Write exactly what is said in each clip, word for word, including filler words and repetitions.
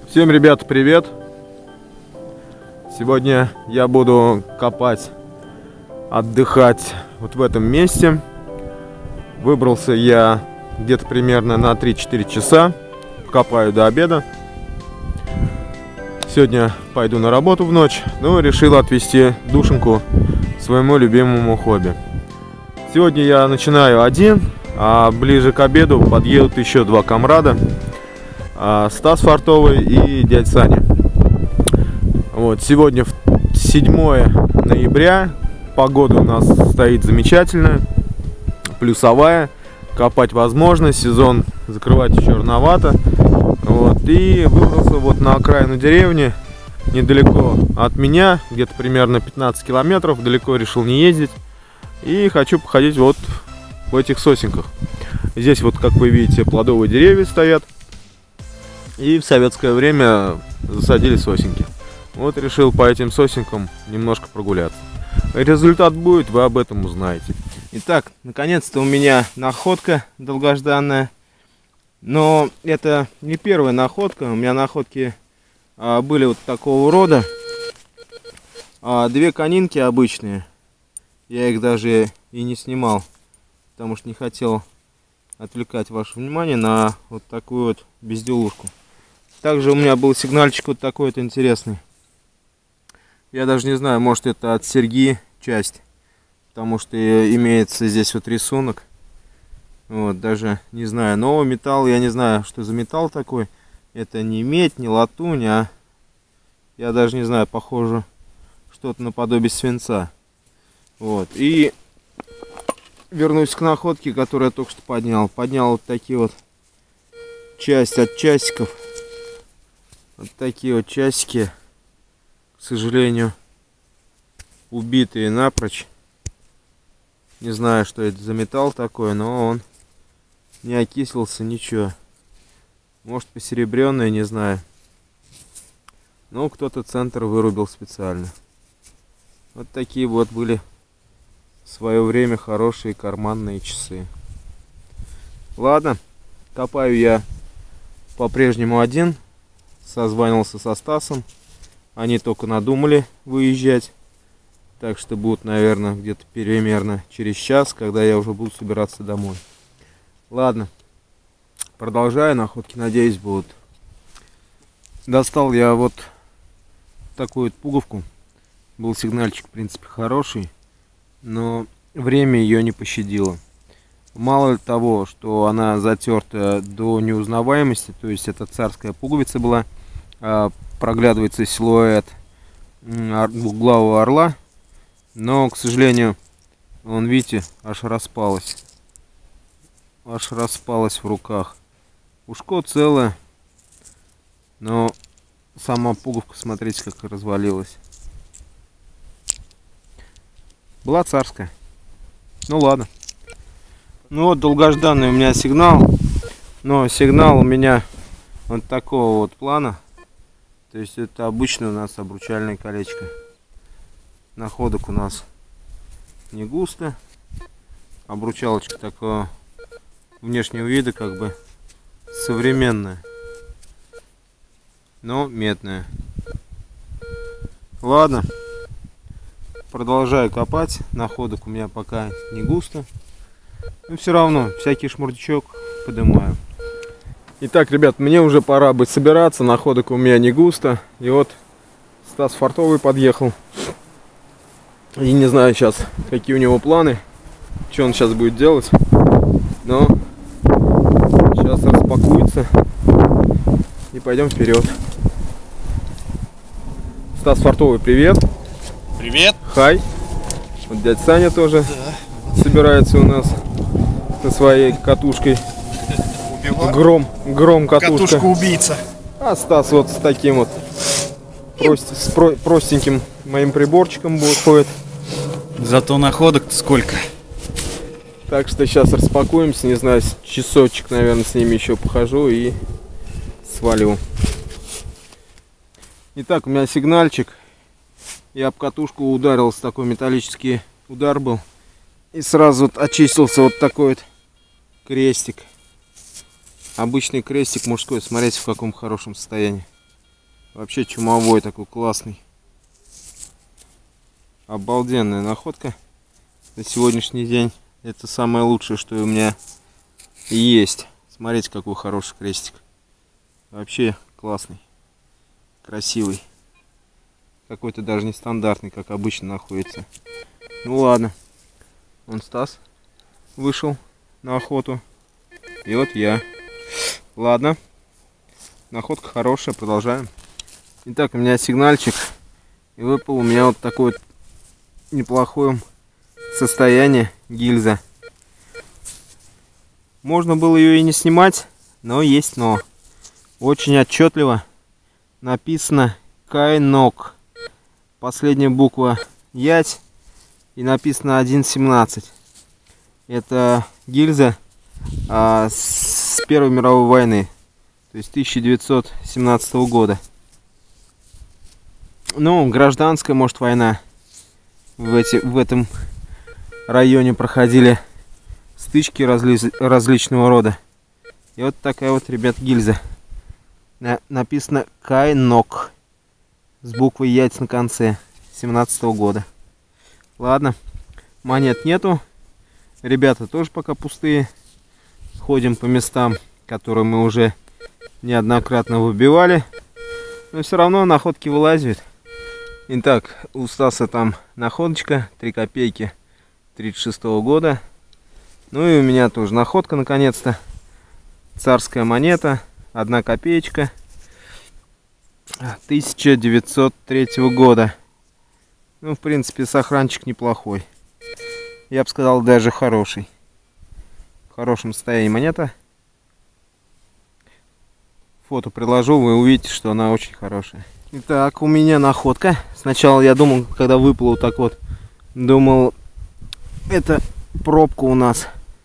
Всем, ребята, привет! Сегодня я буду копать, отдыхать вот в этом месте. Выбрался я где-то примерно на три-четыре часа. Копаю до обеда. Сегодня пойду на работу в ночь, но решил отвезти душеньку своему любимому хобби. Сегодня я начинаю один, а ближе к обеду подъедут еще два комрада. Стас Фартовый и дядь Саня. Вот, сегодня седьмое ноября. Погода у нас стоит замечательная, плюсовая. Копать возможно, сезон закрывать еще рановато. Вот, и выбрался вот на окраину деревни, недалеко от меня, где-то примерно пятнадцать километров. Далеко решил не ездить. И хочу походить вот в этих сосенках. Здесь вот, как вы видите, плодовые деревья стоят. И в советское время засадили сосенки. Вот решил по этим сосенкам немножко прогуляться. Результат будет, вы об этом узнаете. Итак, наконец-то у меня находка долгожданная. Но это не первая находка. У меня находки а, были вот такого рода. А, две конинки обычные. Я их даже и не снимал, потому что не хотел отвлекать ваше внимание на вот такую вот безделушку. Также у меня был сигнальчик вот такой вот интересный. Я даже не знаю, может это от серьги часть, потому что имеется здесь вот рисунок. Вот, даже не знаю. Но металл, я не знаю, что за металл такой. Это не медь, не латунь, а я даже не знаю, похоже что-то наподобие свинца. Вот, и вернусь к находке, которую я только что поднял. Поднял вот такие вот часть от часиков. Вот такие вот часики, к сожалению, убитые напрочь. Не знаю, что это за металл такой, но он не окислился, ничего. Может, посеребренный, не знаю. Ну, кто-то центр вырубил специально. Вот такие вот были в свое время хорошие карманные часы. Ладно, копаю я по-прежнему один. Созванивался со Стасом. Они только надумали выезжать. Так что будут, наверное, где-то примерно через час, когда я уже буду собираться домой. Ладно. Продолжаю. Находки, надеюсь, будут. Достал я вот такую вот пуговку. Был сигнальчик, в принципе, хороший. Но время ее не пощадило. Мало того, что она затерта до неузнаваемости, то есть это царская пуговица была, проглядывается силуэт двухглавого орла, но, к сожалению, он, видите, аж распалась, аж распалась в руках. Ушко целое, но сама пуговка, смотрите, как развалилась. Была царская. Ну ладно. Ну вот долгожданный у меня сигнал. Но сигнал у меня вот такого вот плана. То есть это обычное у нас обручальное колечко. Находок у нас не густо. Обручалочка такого внешнего вида, как бы современная, но медная. Ладно. Продолжаю копать. Находок у меня пока не густо. Но все равно всякий шмурдячок поднимаю. Итак, ребят, мне уже пора бы собираться. Находок у меня не густо. И вот Стас Фартовый подъехал. И не знаю сейчас, какие у него планы, что он сейчас будет делать. Но сейчас распакуется и пойдем вперед. Стас Фартовый, привет. Привет. Хай. Вот дядь Саня тоже да. собирается у нас со своей катушкой. Гром, гром катушка. Катушка убийца. А Стас вот с таким вот прост, с про, простеньким моим приборчиком ходит. Зато находок-то сколько. Так что сейчас распакуемся, не знаю, часочек, наверное, с ними еще похожу и свалю. Итак, у меня сигнальчик. Я об катушку ударился, такой металлический удар был. И сразу вот очистился вот такой вот крестик. Обычный крестик мужской, смотрите, в каком хорошем состоянии. Вообще чумовой такой классный. Обалденная находка на сегодняшний день. Это самое лучшее, что у меня есть. Смотрите, какой хороший крестик. Вообще классный. Красивый. Какой-то даже нестандартный, как обычно находится. Ну ладно. Вон Стас вышел на охоту. И вот я. Ладно. Находка хорошая, продолжаем. Итак, у меня сигнальчик. И выпал у меня вот такой вот неплохое состояние гильза. Можно было ее и не снимать, но есть но. Очень отчетливо написано Кайнок. Последняя буква Ять. И написано один семнадцать. Это гильза а, с Первой мировой войны. То есть тысяча девятьсот семнадцатого года. Ну, гражданская, может, война. В, эти, в этом районе проходили стычки разли, различного рода. И вот такая вот, ребят, гильза. На, написано Кайнок. С буквой Яйц на конце. семнадцатого года. Ладно. Монет нету. Ребята тоже пока пустые. Ходим по местам, которые мы уже неоднократно выбивали. Но все равно находки вылазят. Итак, у Стаса там находочка. три копейки тридцать шестого года. Ну и у меня тоже находка наконец-то. Царская монета. Одна копеечка. тысяча девятьсот третьего года. Ну, в принципе, сохранчик неплохой. Я бы сказал, даже хороший. В хорошем состоянии монета. Фото приложу, вы увидите, что она очень хорошая. Итак, у меня находка. Сначала я думал, когда выпало вот так вот, думал, это пробка у нас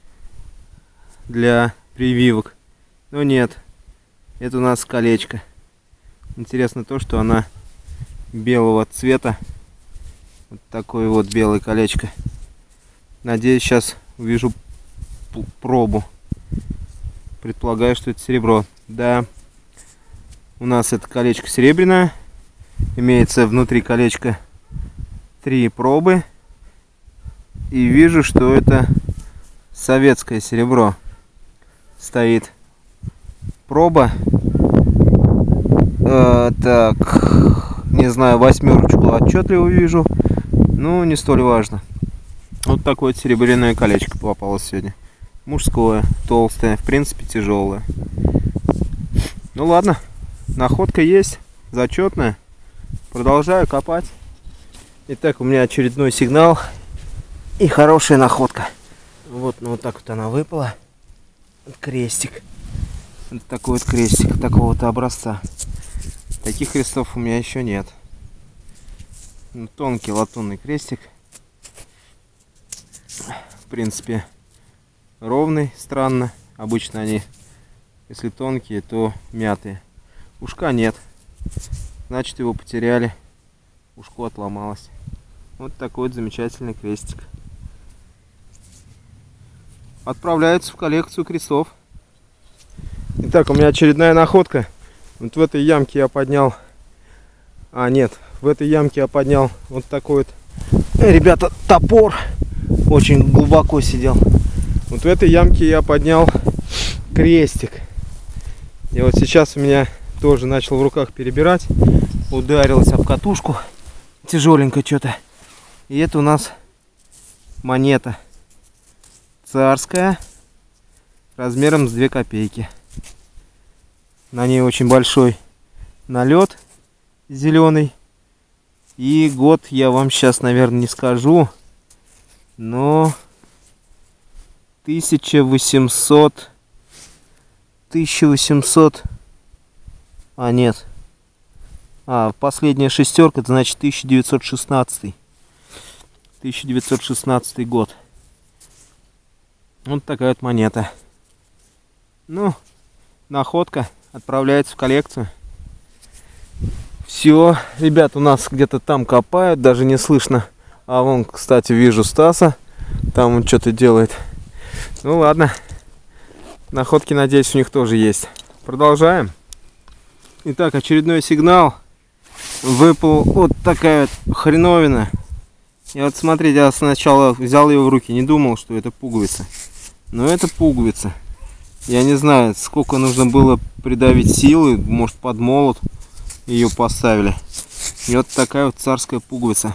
для прививок. Но нет, это у нас колечко. Интересно то, что она белого цвета. Вот такое вот белое колечко. Надеюсь, сейчас увижу пробу. Предполагаю, что это серебро. Да, у нас это колечко серебряное. Имеется внутри колечка три пробы. И вижу, что это советское серебро. Стоит проба. Э, так, не знаю, восьмерочку отчетливо вижу. Ну, не столь важно. Вот такое вот серебряное колечко попалось сегодня. Мужское, толстое, в принципе тяжелое. Ну ладно, находка есть, зачетная. Продолжаю копать. Итак, у меня очередной сигнал. И хорошая находка. Вот, ну вот так вот она выпала. Крестик. Вот такой вот крестик, такого-то образца. Таких крестов у меня еще нет. Ну, тонкий латунный крестик. В принципе, ровный, странно. Обычно они, если тонкие, то мятые. Ушка нет. Значит, его потеряли. Ушко отломалось. Вот такой вот замечательный крестик. Отправляется в коллекцию крестов. Итак, у меня очередная находка. Вот в этой ямке я поднял... А, нет. В этой ямке я поднял вот такой вот... Э, ребята, топор. Очень глубоко сидел. Вот в этой ямке я поднял крестик. И вот сейчас у меня тоже начал в руках перебирать. Ударился об катушку. Тяжеленько что-то. И это у нас монета. Царская. Размером с две копейки. На ней очень большой налет зеленый. И год я вам сейчас, наверное, не скажу. Но тысяча восемьсот... тысяча восемьсот... А, нет. А, последняя шестерка, это значит тысяча девятьсот шестнадцатый. тысяча девятьсот шестнадцатый год. Вот такая вот монета. Ну, находка отправляется в коллекцию. Все, ребят, у нас где-то там копают, даже не слышно. А вон, кстати, вижу Стаса. Там он что-то делает. Ну ладно. Находки, надеюсь, у них тоже есть. Продолжаем. Итак, очередной сигнал. Выпал вот такая вот хреновина. И вот смотрите, я сначала взял ее в руки, не думал, что это пуговица. Но это пуговица. Я не знаю, сколько нужно было придавить силы, может под молот ее поставили. И вот такая вот царская пуговица.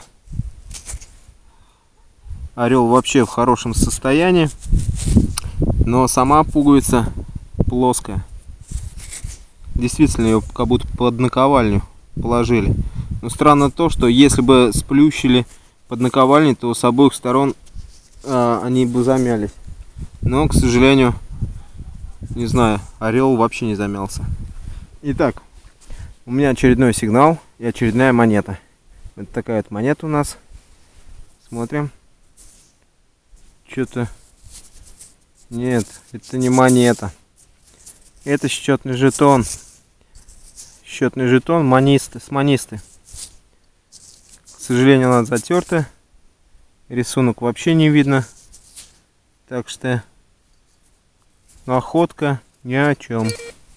Орел вообще в хорошем состоянии, но сама пуговица плоская. Действительно, ее как будто под наковальню положили. Но странно то, что если бы сплющили под наковальней, то с обоих сторон а, они бы замялись. Но, к сожалению, не знаю, орел вообще не замялся. Итак, у меня очередной сигнал и очередная монета. Вот такая вот монета у нас. Смотрим. Что-то... Нет, это не монета. Это счетный жетон. Счетный жетон манисты, с манисты. К сожалению, она затерта. Рисунок вообще не видно. Так что находка ни о чем.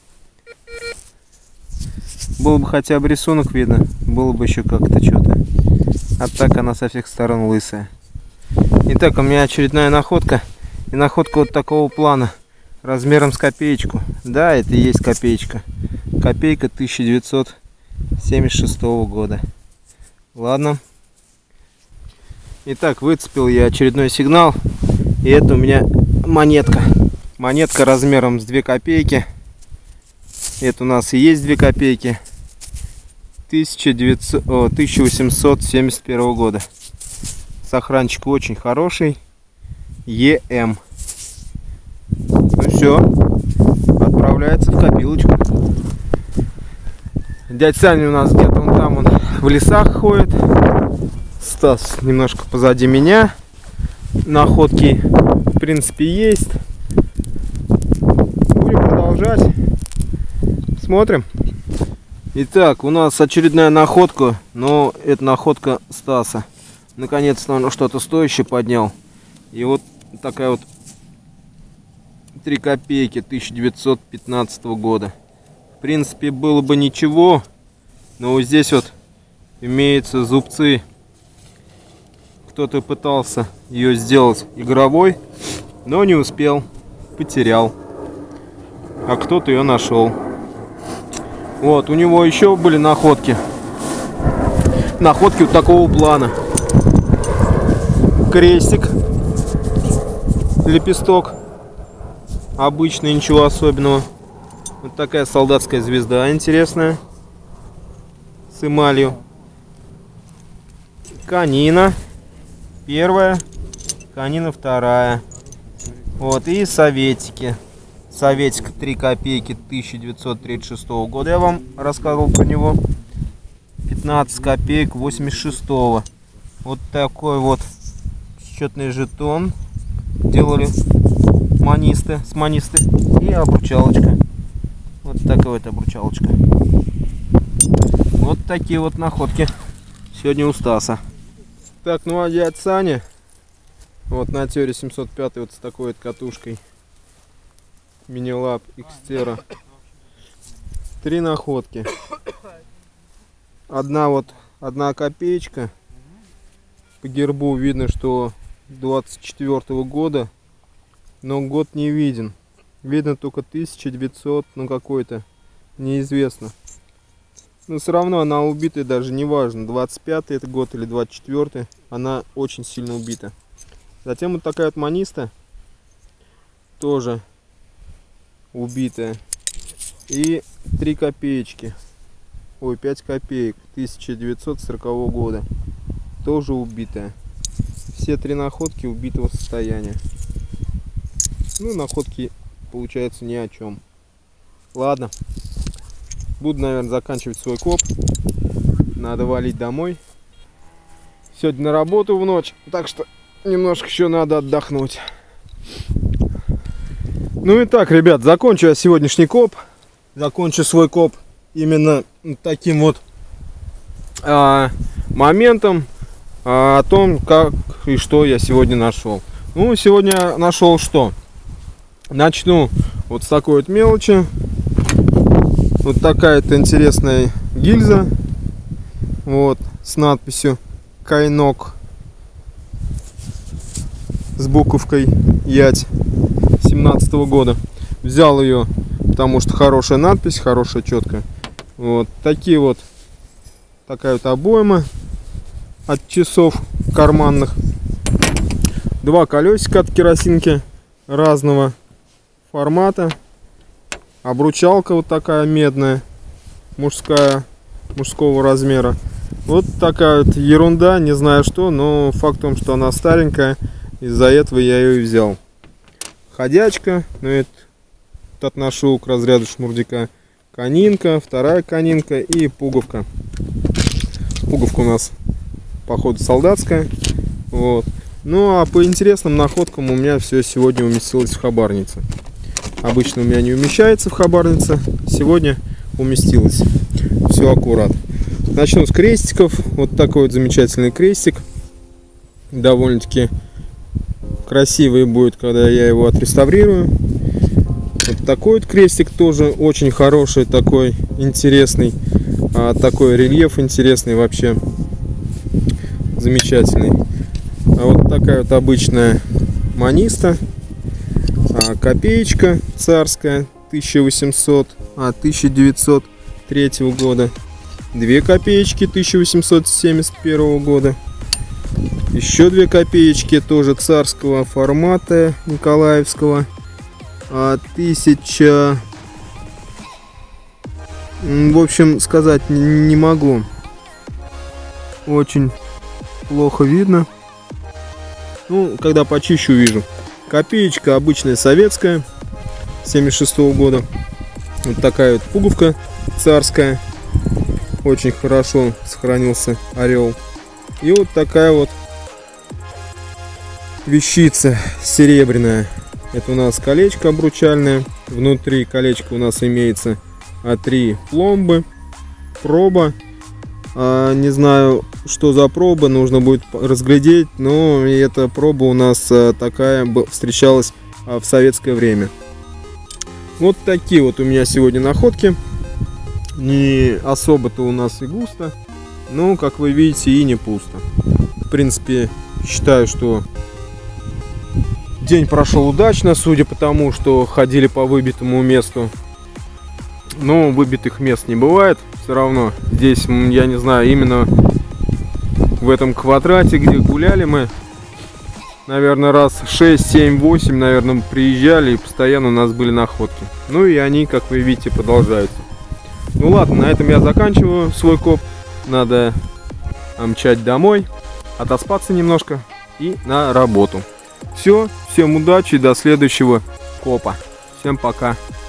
Было бы хотя бы рисунок видно, было бы еще как-то что-то. А так она со всех сторон лысая. Итак, у меня очередная находка. И находка вот такого плана. Размером с копеечку. Да, это и есть копеечка. Копейка тысяча девятьсот семьдесят шестого года. Ладно. Итак, выцепил я очередной сигнал. И это у меня монетка. Монетка размером с две копейки. Это у нас и есть две копейки. тысяча восемьсот семьдесят первого года. Сохранчик очень хороший. Е М. Ну все. Отправляется в копилочку. Дядь Саня у нас где-то он там, он в лесах ходит. Стас немножко позади меня. Находки в принципе есть. Будем продолжать. Смотрим. Итак, у нас очередная находка, но это находка Стаса. Наконец-то он что-то стоящее поднял. И вот такая вот три копейки тысяча девятьсот пятнадцатого года. В принципе, было бы ничего, но вот здесь вот имеются зубцы. Кто-то пытался ее сделать игровой, но не успел, потерял. А кто-то ее нашел. Вот, у него еще были находки. Находки вот такого плана. Крестик. Лепесток. Обычный, ничего особенного. Вот такая солдатская звезда интересная. С эмалью. Конина. Первая. Конина вторая. Вот, и советики. Советик три копейки тысяча девятьсот тридцать шестого года. Я вам рассказывал про него. пятнадцать копеек восемьдесят шестого. Вот такой вот счетный жетон делали манисты, с манисты. И обручалочка. Вот такая вот обручалочка. Вот такие вот находки сегодня у Стаса. Так, ну а дядь Саня вот на Тере семьсот пять вот с такой вот катушкой. Минилаб Xterra. Три находки. Одна вот, одна копеечка. По гербу видно, что двадцать четвёртого года, но год не виден. Видно только тысяча девятьсот, ну какой-то, неизвестно. Но все равно она убита, даже не важно, двадцать пятый это год или двадцать четвёртый, она очень сильно убита. Затем вот такая вот маниста, тоже убитая. И три копеечки, ой, пять копеек тысяча девятьсот сорокового года, тоже убитая. Все три находки убитого состояния. Ну, находки получается ни о чем. Ладно, буду, наверное, заканчивать свой коп. Надо валить домой. Сегодня на работу в ночь, так что немножко еще надо отдохнуть. Ну и так, ребят, закончу я сегодняшний коп. Закончу свой коп именно таким вот а, моментом а, о том, как и что я сегодня нашел. Ну, сегодня нашел что? Начну вот с такой вот мелочи. Вот такая-то интересная гильза. Вот, с надписью Кайнок. С буковкой Ять семнадцатого года. Взял ее, потому что хорошая надпись, хорошая, четкая. Вот такие вот, такая вот обойма от часов карманных. Два колесика от керосинки разного формата. Обручалка вот такая медная, мужская, мужского размера. Вот такая вот ерунда, не знаю что, но факт в том, что она старенькая. Из-за этого я ее и взял. Ходячка, ну это отношу к разряду шмурдяка. Конинка, вторая конинка и пуговка. Пуговка у нас, походу, солдатская. Вот. Ну а по интересным находкам у меня все сегодня уместилось в хабарнице. Обычно у меня не умещается в хабарнице. Сегодня уместилось. Все аккурат. Начну с крестиков. Вот такой вот замечательный крестик. Довольно-таки красивый будет, когда я его отреставрирую. Вот такой вот крестик тоже очень хороший, такой интересный. А, такой рельеф интересный вообще. Замечательный. А вот такая вот обычная маниста. А, копеечка царская тысяча восемьсот, а, тысяча девятьсот третьего года. Две копеечки тысяча восемьсот семьдесят первого года. Еще две копеечки тоже царского формата николаевского. А, тысяча... В общем, сказать не могу. Очень плохо видно. Ну, когда почищу, увижу. Копеечка обычная советская, семьдесят шестого года. Вот такая вот пуговка царская. Очень хорошо сохранился орел. И вот такая вот вещица серебряная. Это у нас колечко обручальное. Внутри колечка у нас имеется а, три пломбы. Проба. А, не знаю, что за проба, нужно будет разглядеть. Но эта проба у нас а, такая встречалась а, в советское время. Вот такие вот у меня сегодня находки. Не особо-то у нас и густо. Но, как вы видите, и не пусто. В принципе, считаю, что день прошел удачно, судя по тому, что ходили по выбитому месту. Но выбитых мест не бывает. Все равно здесь, я не знаю, именно в этом квадрате, где гуляли мы, наверное, раз шесть, семь, восемь, наверное, приезжали, и постоянно у нас были находки. Ну и они, как вы видите, продолжаются. Ну ладно, на этом я заканчиваю свой коп. Надо мчать домой, отоспаться немножко и на работу. Все, всем удачи, до следующего копа. Всем пока.